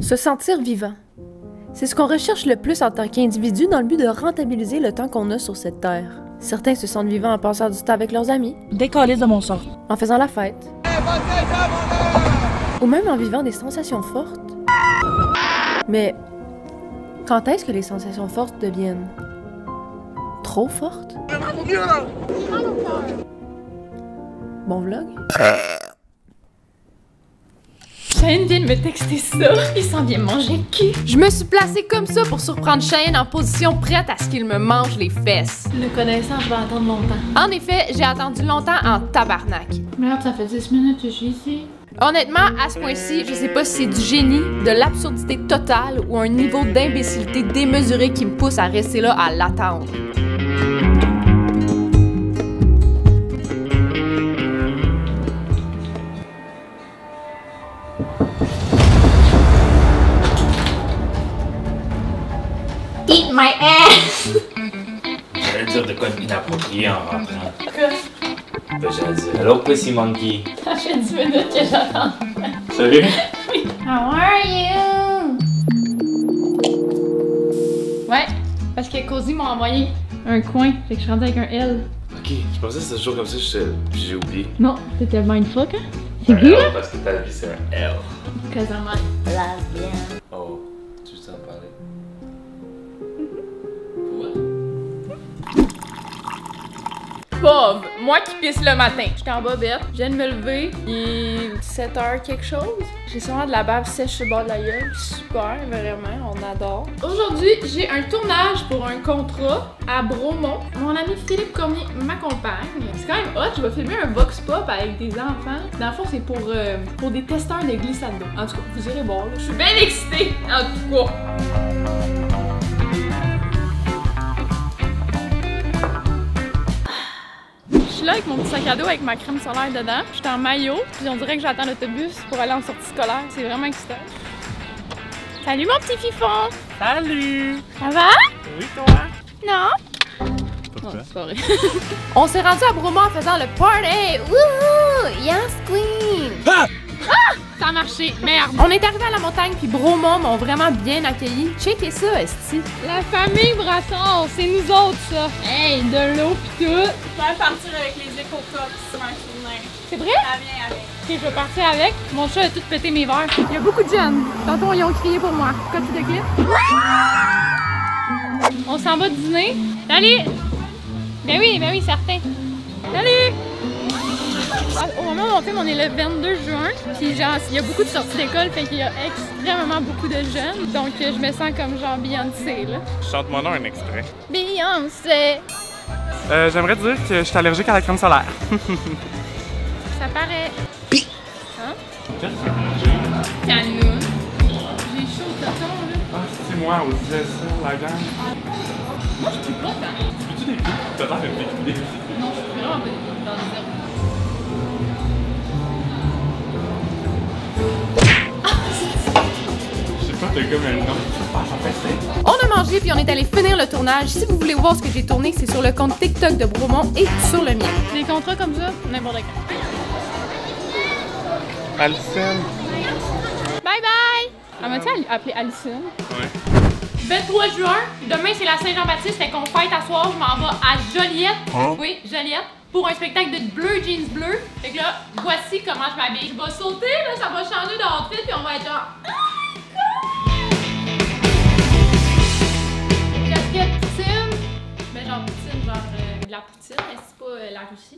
Se sentir vivant. C'est ce qu'on recherche le plus en tant qu'individu dans le but de rentabiliser le temps qu'on a sur cette terre. Certains se sentent vivants en passant du temps avec leurs amis. Décoller de mon sort. En faisant la fête. Ou même en vivant des sensations fortes. Mais quand est-ce que les sensations fortes deviennent trop fortes? Bon vlog? Cheyenne vient de me texter ça. Il s'en vient manger le cul. Je me suis placée comme ça pour surprendre Cheyenne en position prête à ce qu'il me mange les fesses. Le connaissant, je vais attendre longtemps. En effet, j'ai attendu longtemps en tabarnak. Merde, ça fait 10 minutes que je suis ici. Honnêtement, à ce point-ci, je sais pas si c'est du génie, de l'absurdité totale ou un niveau d'imbécilité démesuré qui me pousse à rester là à l'attendre. Eat my ass! J'allais dire de quoi inapproprié en rentrant. Ben, j'allais dire hello Pussy Monkey. Ça fait 10 minutes que j'attends. Salut. How are you? Ouais, parce que Cozy m'a envoyé un coin, fait que je suis rendue avec un L. Ok, je pensais que c'était toujours comme ça, puis j'ai oublié. Non, t'étais mindfuck, hein? C'est qui, là? Parce que ta vie c'est un L. Cause I'm a lesbian. Oh, tu veux t'en parler? Pauvre, moi qui pisse le matin. J'étais en bobette, je viens de me lever, il est 7h quelque chose. J'ai sûrement de la bave sèche sur le bord de la gueule. Super, vraiment, on adore. Aujourd'hui, j'ai un tournage pour un contrat à Bromont. Mon ami Philippe Cormier m'accompagne. C'est quand même hot, je vais filmer un vox pop avec des enfants. Dans le fond, c'est pour des testeurs de glissade d'eau. En tout cas, vous irez voir, là. Je suis bien excitée, en tout cas. Je suis là avec mon petit sac à dos avec ma crème solaire dedans. J'étais en maillot, puis on dirait que j'attends l'autobus pour aller en sortie scolaire. C'est vraiment excitant. Salut mon petit fifon! Salut! Ça va? Oui, toi? Non? Pourquoi? Non, c'est pas vrai. On s'est rendu à Bromont en faisant le party! Wouhou! Yes, queen! Ah! Ça a marché, merde! On est arrivé à la montagne, puis Bromont m'ont vraiment bien accueilli. Checkez ça, esti. La famille Brassard, c'est nous autres, ça! Hey, de l'eau pis tout! Je vais partir avec les éco-cups, c'est un souvenir. C'est vrai? Ça vient avec. Ok, je vais partir avec. Mon chat a tout pété mes verres. Il y a beaucoup de jeunes. Tantôt, ils ont crié pour moi. Comme tu te quittes. On s'en va dîner. Salut! Ben oui, certain. Salut! Au moment où on filme, on est le 22 juin. Puis genre, il y a beaucoup de sorties d'école, fait qu'il y a extrêmement beaucoup de jeunes. Donc je me sens comme genre Beyoncé, là. Chante-moi donc un extrait. Beyoncé! J'aimerais dire que je suis allergique à la crème solaire. Ça paraît. Hein? J'ai Canoun. J'ai chaud au coton, là. Ah, c'est moi, on disait ça, la gang. Moi, je peux pas, hein? Peux-tu des coups? T'as l'air de des Non, je peux vraiment pas dans le zéro. Je sais pas, t'as comme un nom. Ah, ça fait ça. On a mangé, puis on est allé finir le tournage. Si vous voulez voir ce que j'ai tourné, c'est sur le compte TikTok de Bromont et sur le mien. Des contrats comme ça, n'importe quand. Alison. Bye bye! Elle m'a-tu appelé Alison? Ouais. 23 juin, demain c'est la Saint-Jean-Baptiste, fait qu'on fête à soir, je m'en vais à Joliette. Hein? Oui, Joliette. Pour un spectacle de bleu, jeans bleu. Fait que là, voici comment je m'habille. Je vais sauter, là, ça va changer d'outfit, puis on va être genre. Casquette poutine. Mais genre poutine, genre de la poutine, mais c'est pas la Russie.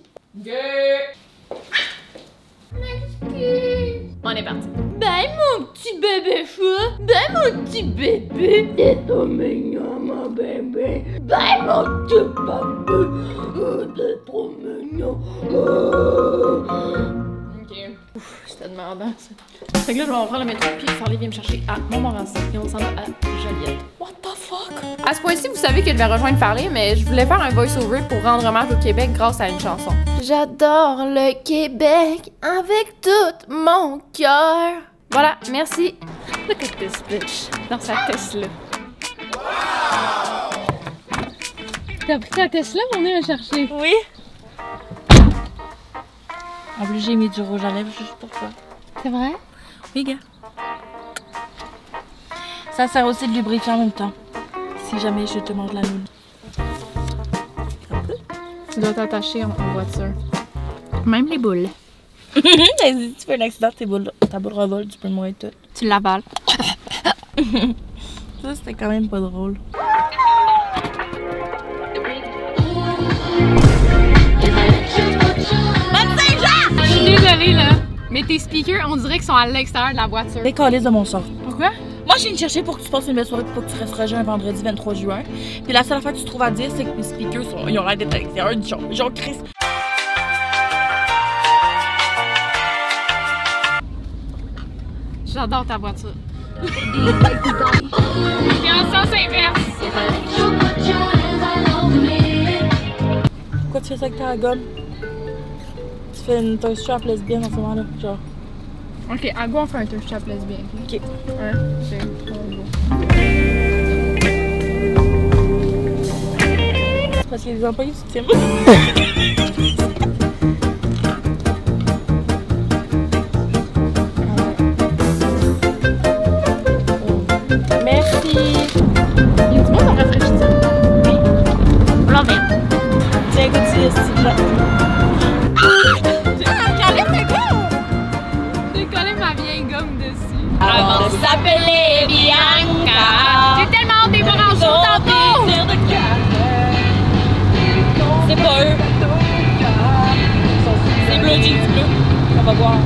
On est parti. Bye mon petit bébé chou. Bye mon petit bébé. T'es trop mignon mon bébé. Bye mon petit bébé. Oh, t'es trop mignon. Oh. Ok. Ouf, c'était demandant ça. Fait que là, je vais reprendre le métro puis Farley vient me chercher à Montmorency et on s'en va à Joliette. What the fuck? À ce point-ci, vous savez que je vais rejoindre Farley, mais je voulais faire un voice-over pour rendre hommage au Québec grâce à une chanson. J'adore le Québec avec tout mon cœur. Voilà, merci. Look at this bitch. Dans sa Tesla. T'as pris ta Tesla pour venir me chercher? Oui. En plus, j'ai mis du rouge à lèvres juste pour toi. C'est vrai? Oui, gars. Ça sert aussi de lubrifier en même temps. Si jamais je te mange la noune. Tu dois t'attacher en voiture. Même les boules. Si tu fais un accident, ta boule revole, tu peux le mourir tout. Tu l'avales. Ça, c'était quand même pas drôle. Je suis désolée là, mais tes speakers, on dirait qu'ils sont à l'extérieur de la voiture. Décalisse de mon sort. Pourquoi? Moi, je viens te chercher pour que tu passes une belle soirée, pour que tu restes rejoint un vendredi 23 juin. Puis la seule affaire que tu trouves à dire, c'est que mes speakers ils ont l'air d'être à l'extérieur du genre Chris. J'adore ta voiture. T'es en sens inverse. Pourquoi tu fais ça avec ta gomme? Tu fais une toast shop lesbienne en ce moment-là, genre. Ok, à go on fait un touch chap lesbien. Ok. Ouais, c'est trop beau. C'est parce qu'il y a des employés du team. Merci. Il y a du monde en rafraîchissant. Oui. Blanc vert. Tiens, goûte s'il là. J'ai collé ma vieille gomme dessus. Avant de s'appeler Bianca. J'ai tellement hâte des voir en show tantôt! C'est pas eux. C'est Blue Jeans Bleu. On va voir.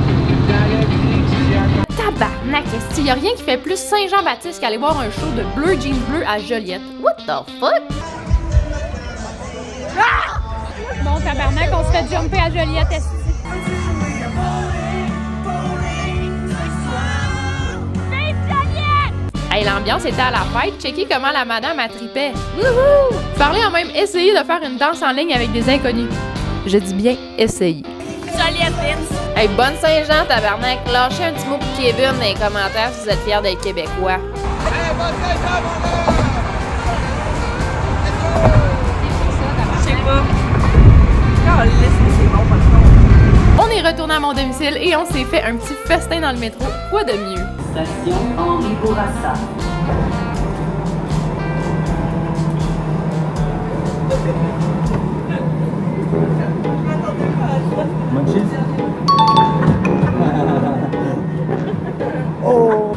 Tabarnak, est-ce qu'il y a rien qui fait plus Saint-Jean-Baptiste qu'aller voir un show de Bleu Jeans Bleu à Joliette? What the fuck? Bon, tabarnak, on se fait jumper à Joliette, esti. Hey, l'ambiance était à la fête. Checkez comment la madame a tripé. Wouhou! Parler a même essayé de faire une danse en ligne avec des inconnus. Je dis bien essayer. Joliette Vince. Hey, bonne Saint-Jean, tabarnak. Lâchez un petit mot pour Kevin dans les commentaires si vous êtes fiers d'être Québécois. Je sais pas. C'est bon, On est retourné à mon domicile et on s'est fait un petit festin dans le métro. Quoi de mieux? Station Henri Bourassa. Oh.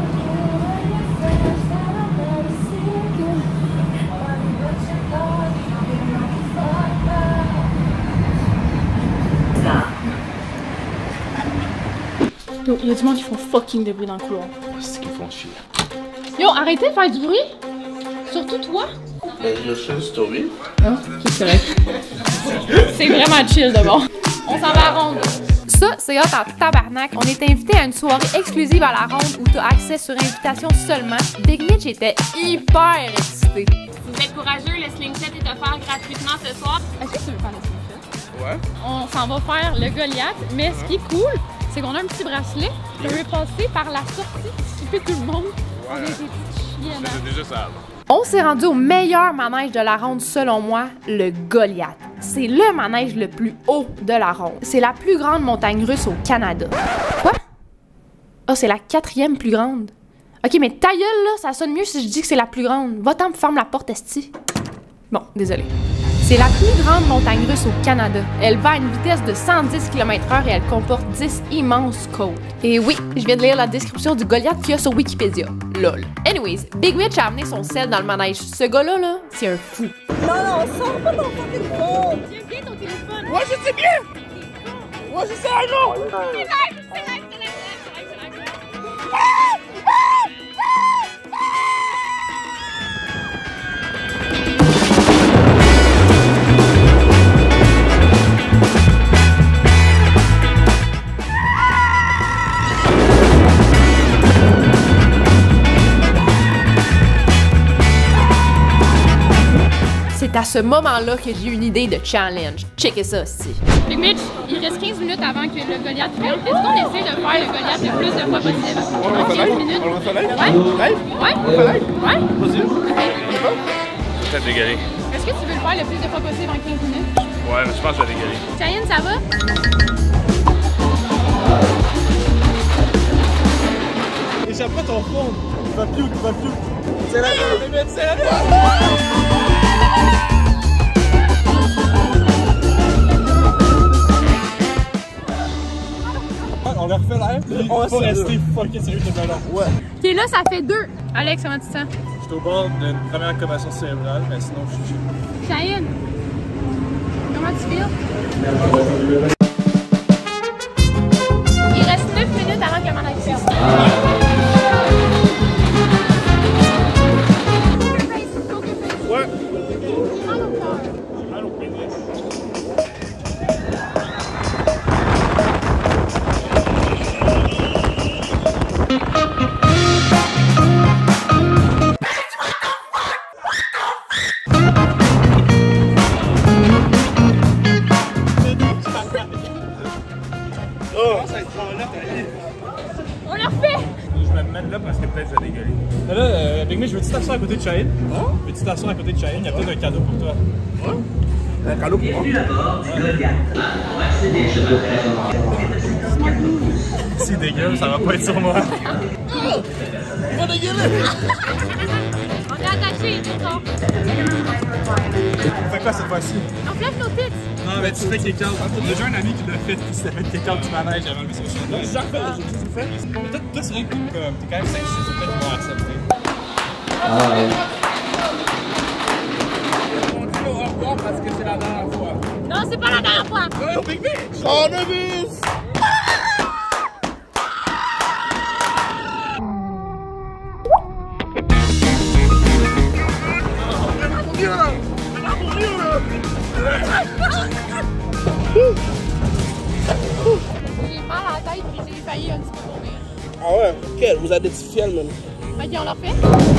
Yo, y'a du monde qui font fucking de bruit dans le couloir. C'est qu'ils font chier. Yo, arrêtez de faire du bruit! Surtout toi! Ben, je fais une story. Ah, c'est correct. C'est vraiment chill de bon. On s'en va à la ronde. Ça, c'est hot en tabarnak. On est invité à une soirée exclusive à la ronde où t'as accès sur invitation seulement. Big Mitch était hyper excité. Vous êtes courageux, le slingshot est offert gratuitement ce soir. Est-ce que tu veux faire le slingshot? Ouais. On s'en va faire le Goliath, mais ce qui est cool, c'est qu'on a un petit bracelet. On peut passer par la sortie, skipper tout le monde. On est des petites chiennes. C'est déjà ça. On s'est rendu au meilleur manège de la ronde selon moi, le Goliath. C'est le manège le plus haut de la ronde. C'est la plus grande montagne russe au Canada. Quoi? Ah, c'est la 4e plus grande. Ok, mais ta gueule, là, ça sonne mieux si je dis que c'est la plus grande. Va-t'en, ferme la porte, esti. Bon, désolé. C'est la plus grande montagne russe au Canada. Elle va à une vitesse de 110 km/h et elle comporte 10 immenses côtes. Et oui, je viens de lire la description du Goliath qu'il y a sur Wikipédia. Lol. Anyways, Big Mitch a amené son sel dans le manège. Ce gars-là, là, c'est un fou. Non, sors pas ton téléphone! Tiens bien ton téléphone. Ouais, je sais bien! Ouais, c'est ça, non! C'est live, c'est live, c'est live, c'est live, c'est live, c'est live. C'est à ce moment-là que j'ai eu une idée de challenge. Checkez ça aussi. Big Mitch, il reste 15 minutes avant que le Goliath ferme. Est-ce qu'on essaie de faire le Goliath le plus de fois possible? On va faire 15 live? minutes? On va faire live? Ouais? Live? Ouais? On va faire live? Ouais? Vas-y. Peut-être dégaler. Est-ce que tu veux le faire le plus de fois possible en 15 minutes? Ouais, mais je pense que je vais dégaler. Cheyenne, ça va? Échappe pas ton fond. C'est la limite, c'est la On leur refait l'air. On va rester fucking sérieux tout à l'heure. Ouais. Ok, là, ça fait 2. Alex, comment tu te sens? Je suis au bord d'une première commotion cérébrale, mais sinon, je suis Cheyenne, comment tu feel? Il reste 9 minutes avant que mon action. Ouais. On l'a refait! Je vais me mettre là parce que peut-être je vais dégueuler. Là, Big Mitch, veux-tu t'asseoir à côté de Cheyenne? Veux-tu t'asseoir à côté de Cheyenne? Il y a peut-être un cadeau pour toi. Un cadeau pour moi? Si dégueule, ça va pas être sur moi. Va dégueuler! On est attachés, c'est bon. On fait quoi cette fois-ci? On flèche nos tits. Non, mais tu fais kick-out. J'ai déjà un ami qui l'a fait, qui s'était fait kick-out du manège avant lui sur le chien. J'ai déjà refait, j'ai tout fait. Mais toi, c'est vrai que t'es quand même sexy, c'est peut-être qu'ils vont accepter. On dit au revoir parce que c'est la dernière fois. Non, c'est pas la dernière fois. Oh, Big Mitch! Oh, Nevis! J'ai mal à la tête puis j'ai failli un petit peu mourir. Ah ouais? Ok, vous avez des petits fiels, même. Ok, on l'a refait.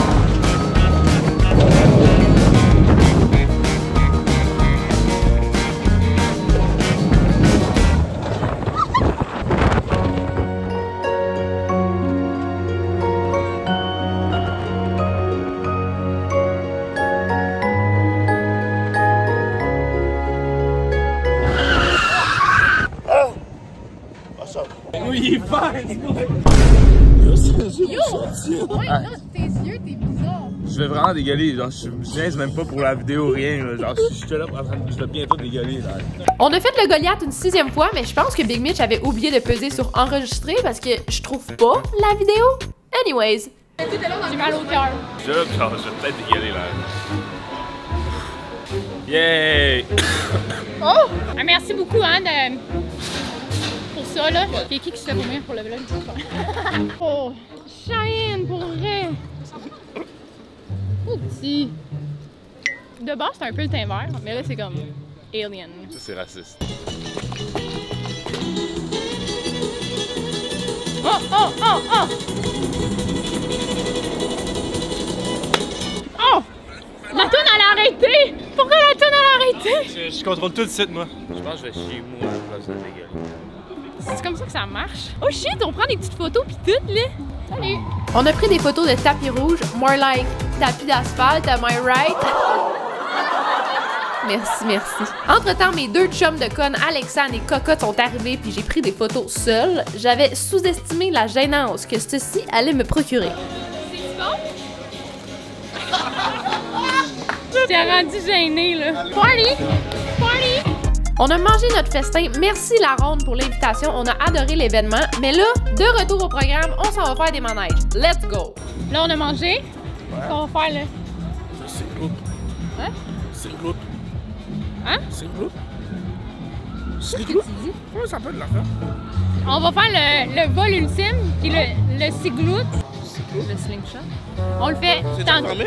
Oui, il est fine! Yo! Ouais, non, tes yeux, t'es bizarre. Je vais vraiment dégueuler. Genre, je niaise même pas pour la vidéo, rien. Là. Genre, je suis là en train de. Je vais bientôt dégueuler. Là. On a fait le Goliath une 6e fois, mais je pense que Big Mitch avait oublié de peser sur enregistrer parce que je trouve pas la vidéo. Anyways. J'ai mal au cœur. Je vais peut-être dégueuler là. Yay! Oh! Ah, merci beaucoup, hein, pour ça, là. C'est qui se fait vomir pour le vlog? Oh! Cheyenne, pour vrai! Oh, petit! De base, c'est un peu le teint vert, mais là, c'est comme alien. Ça, c'est raciste. Oh, oh, oh, oh! Oh! La toune, elle a arrêté! Pourquoi la toune, elle a arrêté? Je contrôle tout le site, moi. Je pense que je vais chier moi à la place de dégueuler. C'est comme ça que ça marche. Oh shit, on prend des petites photos pis tout, là! Salut! On a pris des photos de tapis rouge, more like tapis d'asphalte, am I right? Merci, merci. Entre-temps, mes deux chums de conne, Alexandre et Cocotte, sont arrivés puis j'ai pris des photos seule. J'avais sous-estimé la gênance que ceci allait me procurer. C'est bon? T'es rendu gêné, là. Party! Party! On a mangé notre festin. Merci la ronde pour l'invitation. On a adoré l'événement. Mais là, de retour au programme, on s'en va faire des manèges. Let's go! Là, on a mangé. Qu'est-ce qu'on va faire, là? C'est groupe. Hein? C'est groupe. Hein? C'est groupe. C'est Qu'est-ce que groupe. tu dis? Comment ça s'appelle l'affaire? On va faire le vol ultime, qui est le ciglout. Le slingshot. On le fait. C'est dans- fermé?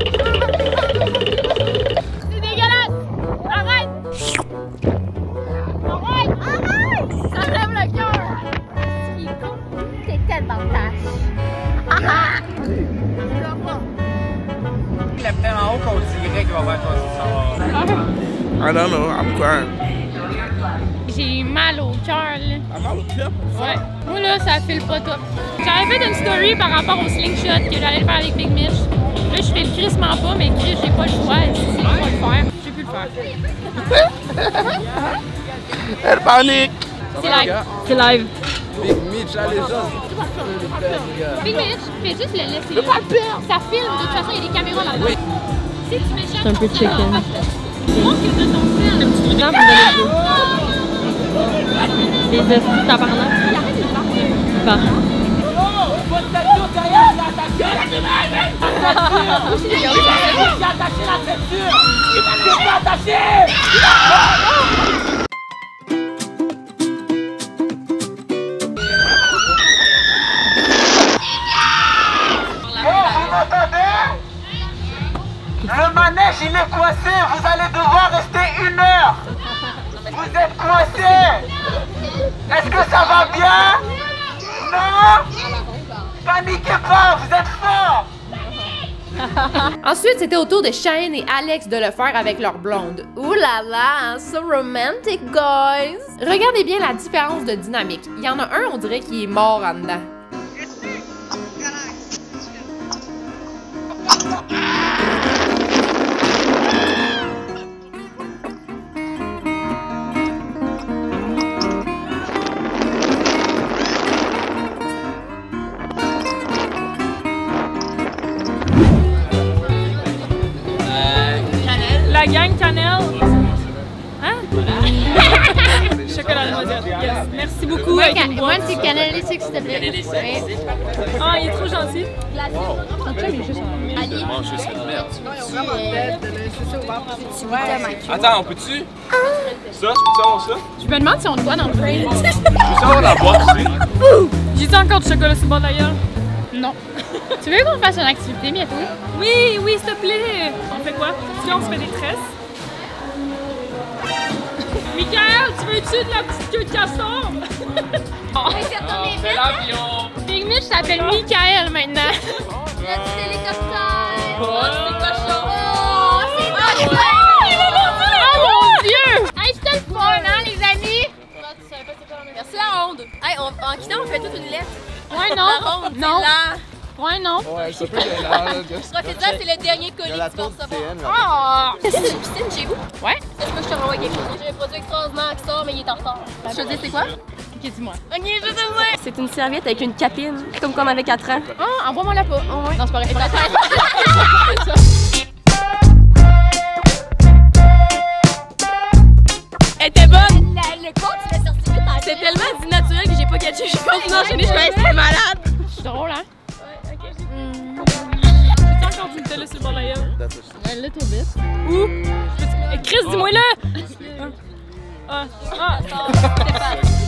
C'est dégueulasse! Arrête! Arrête! Arrête! Ça lève le cœur! C'est tellement tâche. Ah! Il est peut-être en haut qu'on dirait qu'il va faire quoi I don't know, I'm crying. J'ai mal au cœur, là. I'm mal au cœur? Ouais. Moi, là, ça file pas tout. J'avais fait une story par rapport au slingshot que j'allais le faire avec Big Mitch. Là, je fais le crissement pas, mais Chris, j'ai pas le choix. Si je vais le faire, j'ai pu le faire. Elle panique! C'est live. C'est live. Big Mitch, allez, genre. Big Mitch, fais juste le laisser là. Ça filme, de toute façon, il y a des caméras là-dedans. Si tu méchant, C'est un peu chicken. montre que de ton sel. Non, vous allez jouer. Les esprits tabarnak. Bah. Le manège il est coincé, vous allez devoir rester 1 heure. Vous êtes coincé. Est-ce que ça va bien? Non? Paniquez pas, vous êtes forts. Ensuite, c'était au tour de Cheyenne et Alex de le faire avec leur blonde. Ouh là là, so romantic, guys! Regardez bien la différence de dynamique. Il y en a un, on dirait, qui est mort en dedans. La gang cannelle. Hein? Chocolat noisette. Yes. Merci beaucoup. Moi, un petit cannelle s'il te plaît. Ah, il est trop gentil. Ali. Attends, on peut-tu? Ça, je peux savoir ça? Je me demande si on le voit dans le frame. Je peux savoir la boîte, tu sais? J'ai-tu encore du chocolat sur le bord de la gueule? Non. Tu veux qu'on fasse une activité bientôt? Oui, oui, s'il te plaît. On fait quoi? Est-ce qu'on se fait des tresses? Michael, tu veux-tu de la petite queue de castor? C'est l'avion! Big Mitch s'appelle Michael maintenant. Le petit hélicoptère. Oh, c'est cochon. Oh, c'est cochon. Oh mon Dieu! Hey, c'était le fun, hein, les amis? Merci la ronde. Hey, en quittant, on fait toute une lettre. Ouais, non. La ronde, Non. là. Ouais, non. Ouais, ça peut être là. Profite-en, c'est le dernier colis que tu vas recevoir. Oh! C'est une piscine chez vous? Ouais. Est-ce que je te renvoie quelque chose? J'ai un produit extraordinaire qui sort, mais il est en retard. Je te dis, c'est quoi? Ok, dis-moi. Ok, je te dis. C'est une serviette avec une capine, comme avec 4 ans. Ah, envoie-moi la pas. Oh, ouais. Non, c'est pas vrai. Elle était bonne! Le compte, tu l'as sorti vite. C'est tellement dit naturel que j'ai pas catché. Je suis continué d'enchaîner, je suis c'était malade. C'est drôle, hein? T'as encore du Nutella sur le bord de la gueule? Un little bit. Où? Chris, dis-moi là! Ah, ah.